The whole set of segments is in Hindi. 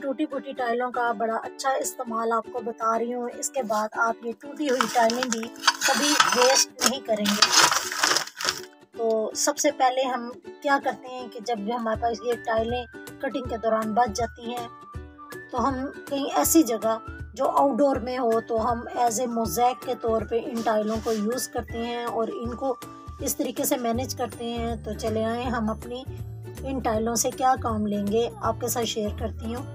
टूटी फूटी टाइलों का बड़ा अच्छा इस्तेमाल आपको बता रही हूँ। इसके बाद आप ये टूटी हुई टाइलें भी कभी वेस्ट नहीं करेंगे। तो सबसे पहले हम क्या करते हैं कि जब भी हमारे पास ये टाइलें कटिंग के दौरान बच जाती हैं तो हम कहीं ऐसी जगह जो आउटडोर में हो तो हम एज ए मोज़ैक के तौर पे इन टाइलों को यूज़ करते हैं और इनको इस तरीके से मैनेज करते हैं। तो चले आए हम अपनी इन टाइलों से क्या काम लेंगे आपके साथ शेयर करती हूँ।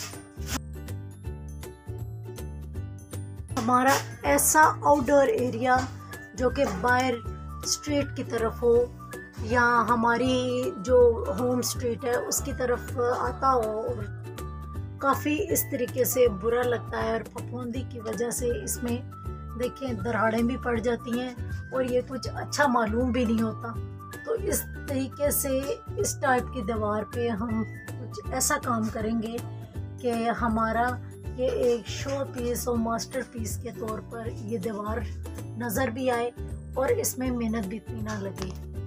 हमारा ऐसा आउटडोर एरिया जो कि बाहर स्ट्रीट की तरफ हो या हमारी जो होम स्ट्रीट है उसकी तरफ आता हो और काफ़ी इस तरीके से बुरा लगता है और फफूंदी की वजह से इसमें देखें दरारें भी पड़ जाती हैं और ये कुछ अच्छा मालूम भी नहीं होता। तो इस तरीके से इस टाइप की दीवार पे हम कुछ ऐसा काम करेंगे कि हमारा ये एक शो पीस और मास्टर पीस के तौर पर ये दीवार नज़र भी आए और इसमें मेहनत भी इतनी ना लगे।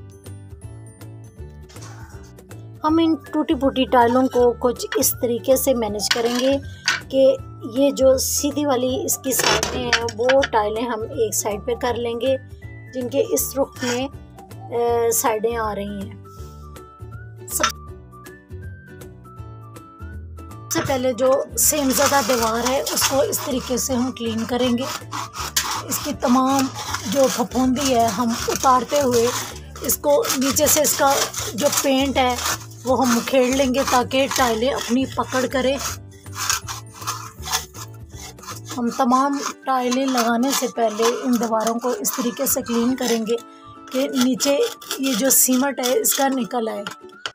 हम इन टूटी फूटी टाइलों को कुछ इस तरीके से मैनेज करेंगे कि ये जो सीधी वाली इसकी साइडें हैं वो टाइलें हम एक साइड पे कर लेंगे जिनके इस रुख में साइडें आ रही हैं। सबसे पहले जो सेम ज़्यादा दीवार है उसको इस तरीके से हम क्लीन करेंगे। इसकी तमाम जो फफूंदी है हम उतारते हुए इसको नीचे से इसका जो पेंट है वो हम उखेड़ लेंगे ताकि टाइलें अपनी पकड़ करें। हम तमाम टाइलें लगाने से पहले इन दीवारों को इस तरीके से क्लीन करेंगे कि नीचे ये जो सीमेंट है इसका निकल आए।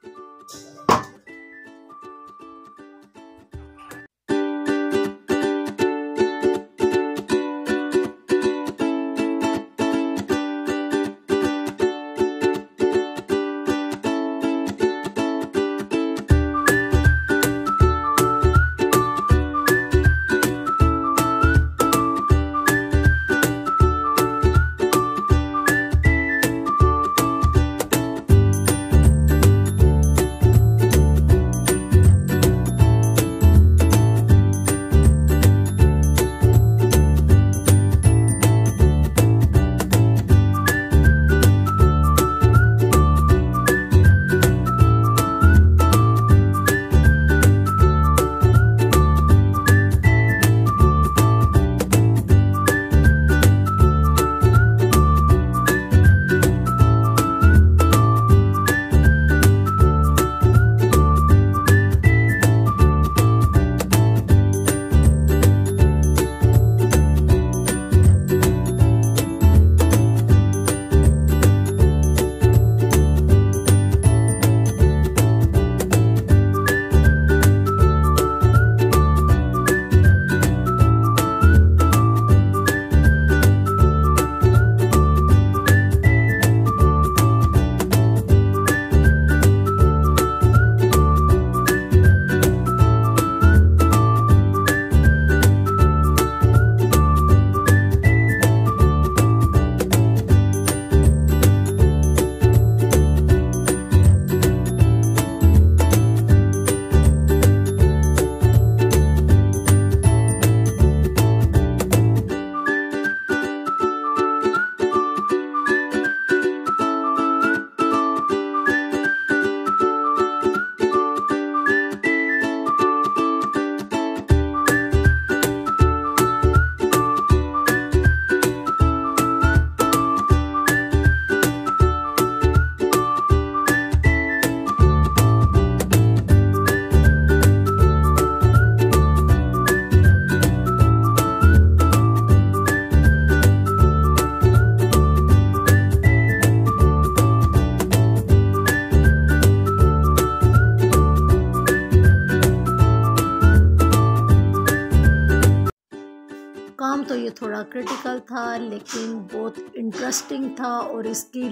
काम तो ये थोड़ा क्रिटिकल था लेकिन बहुत इंटरेस्टिंग था और इसकी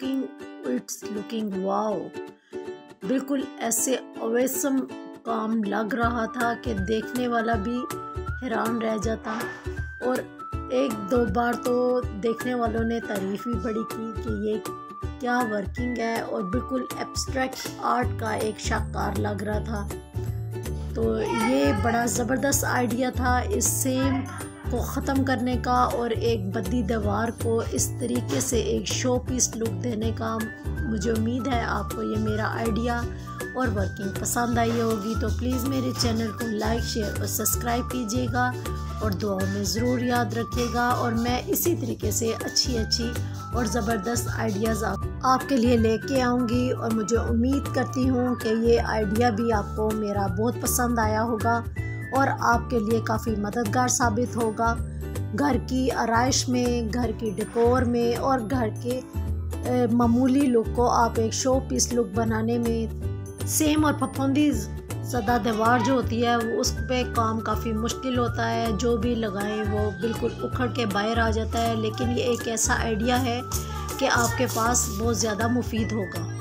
इट्स लुकिंग वाओ, बिल्कुल ऐसे अवेसम काम लग रहा था कि देखने वाला भी हैरान रह जाता। और एक दो बार तो देखने वालों ने तारीफ भी बड़ी की कि ये क्या वर्किंग है और बिल्कुल एब्स्ट्रैक्ट आर्ट का एक शाहकार लग रहा था। तो ये बड़ा ज़बरदस्त आइडिया था इस सेम को ख़त्म करने का और एक बद्दी दीवार को इस तरीके से एक शो पीस लुक देने का। मुझे उम्मीद है आपको ये मेरा आइडिया और वर्किंग पसंद आई होगी। तो प्लीज़ मेरे चैनल को लाइक, शेयर और सब्सक्राइब कीजिएगा और दुआओं में ज़रूर याद रखिएगा। और मैं इसी तरीके से अच्छी और ज़बरदस्त आइडियाज़ आपके लिए लेके आऊँगी और मुझे उम्मीद करती हूँ कि ये आइडिया भी आपको मेरा बहुत पसंद आया होगा और आपके लिए काफ़ी मददगार साबित होगा घर की आराइश में, घर की डेकोर में और घर के मामूली लुक को आप एक शो पीस लुक बनाने में। सेम और फफूंदी ज़दा दीवार जो होती है वो उस पर काम काफ़ी मुश्किल होता है, जो भी लगाएं वो बिल्कुल उखड़ के बाहर आ जाता है। लेकिन ये एक ऐसा आइडिया है कि आपके पास बहुत ज़्यादा मुफीद होगा।